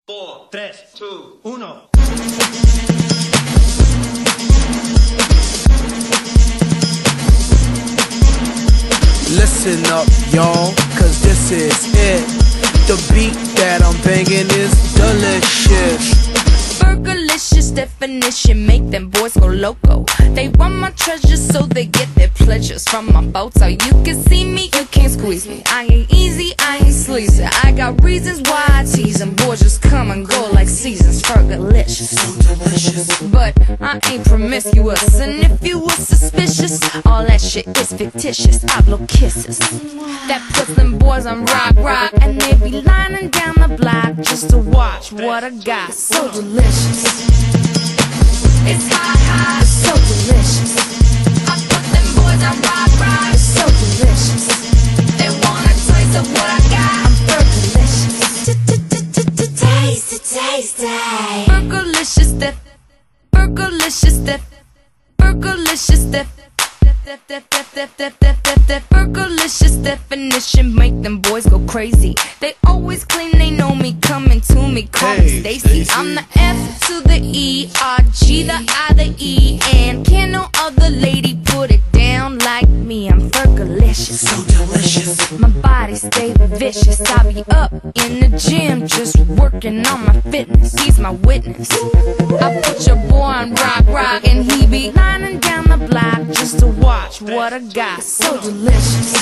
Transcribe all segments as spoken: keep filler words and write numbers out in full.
four, tres, two, uno. Listen up, y'all, cause this is it. The beat that I'm banging is delicious. Fergalicious definition, make them boys go loco. They want my treasures so they get their pleasures from my photo. You can see me, you can't squeeze me. I ain't easy, I ain't sleazy. I got reasons why I tease them. Boys just come and go like seasons. Fergalicious, so delicious. But I ain't promiscuous, and if you were suspicious, all that shit is fictitious. I blow kisses that puts them boys on rock, rock, and they be lining down the block just to watch what I got. So delicious. It's hot, hot, so delicious. I put them boys on rock, rock, so delicious. They want a taste of what I got. I'm Fergalicious. Taste, taste, Fergalicious, def, Fergalicious, def, Fergalicious, def. Fergalicious definition, make them boys go crazy. They always claim they know me, coming to me, call me Hey, Stacy. Stacy. I'm the F to the E, R, G, the I, the E, and can no other lady put it down like me. I'm Fergalicious, so delicious. My body stay vicious. I be up in the gym just working on my fitness. He's my witness. I put your boy on rock, rock, and he be lining down the block just to watch what I got. So delicious.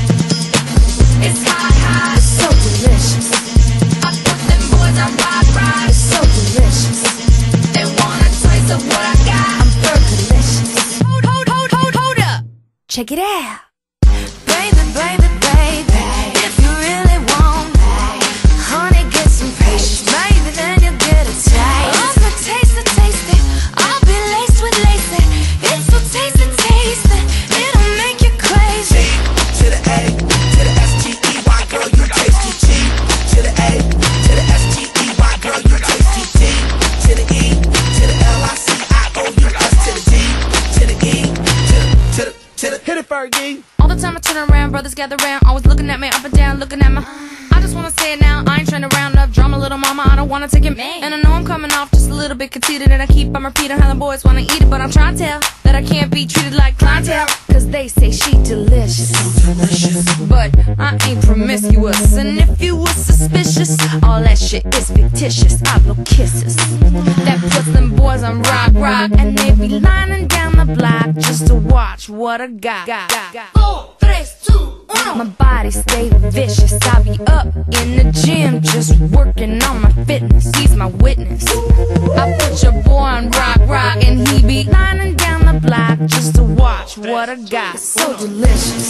It's hot, hot, so delicious. I put them boys on rock, rock, so delicious. They want a taste of what I got. I'm Fergalicious. Hold, hold, hold, hold, hold up. Check it out. Baby, baby, baby, if you really want me, honey, get some patience. Maybe then you'll get a taste. I'm so tasty, tasty. I'll be laced with lacy. It's so tasty, tasty. It'll make you crazy. To the A, to the S T E Y, girl, you tasty. G to the A, to the S T E Y, girl, you tasty. D to the E, to the L I C I O U S to the D, to the E, to the, to the, to the. Hit it, Fergie. All the time I turn around, brothers gather round, always looking at me up and down, looking at my. I just wanna say it now, I ain't trying to round up drama, little mama, I don't wanna take it. And I know I'm coming off just a little bit conceited, and I keep on repeating how the boys wanna eat it, but I'm trying to tell that I can't be treated like clientele, cause they say she delicious. But I ain't promiscuous, and if you were suspicious, all that shit is fictitious. I blow kisses that puts them boys on rock, rock, and they be lining down the block just to watch what I got. Four, tres, two, uno. My body stay vicious. I be up in the gym just working on my fitness. He's my witness. I put your boy on rock, rock, and he be lining down the block just to watch what I got. So delicious.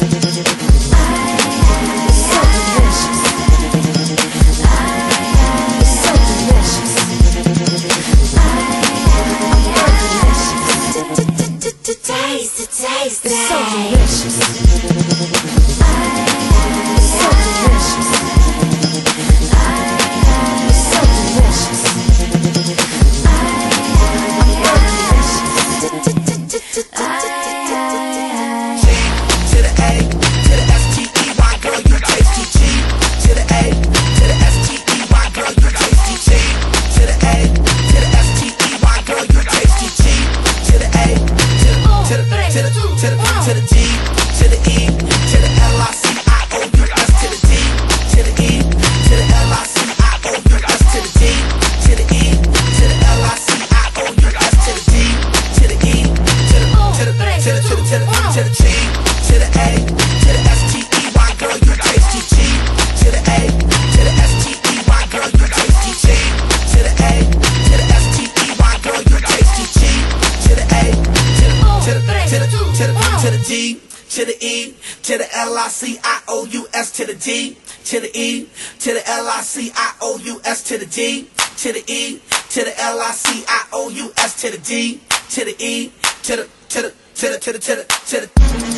So delicious. So delicious. I'm Fergalicious. Taste it, taste it. So delicious. So delicious. So delicious. I'm Fergalicious. G to the A, to the S T E Y, girl, you tasty. G to the A, to the S T E Y, girl, you tasty. G to the A, to the S T E Y, girl, you tasty. G to the A, to the, to the, to the, to the, to the D, to the E, to the L I C I O U S to the D, to the E, to the L I C I O U S to the D, to the E, to the L I C I O U S to the D, to the E, to the, to the, to the, to the, to the, to the G, to the A, to the S T E Y, girl, you tasty. G to the A, to the S T E Y, girl, you tasty. G to the A, to the S T E Y, girl, you tasty. G to the A, to the, to the, to the, to the, to the D, to the E, to the L I C I O U S to the D, to the E, to the L I C I O U S to the D, to the E, to the L I C I O U S to the D, to the E, to the, to the, to the, to the, to the, to the.